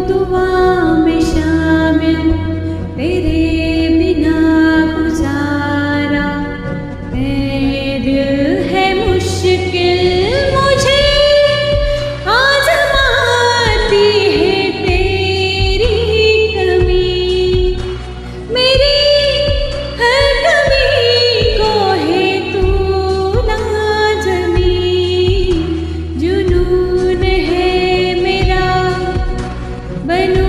दुआ में शामिल तेरे बिना गुजारा। ऐ दिल है मुश्किल मुझे आज़माती है तेरी कमी। मेरी हर कमी को है तू लाज़मी। जुनून है मेरा बनूं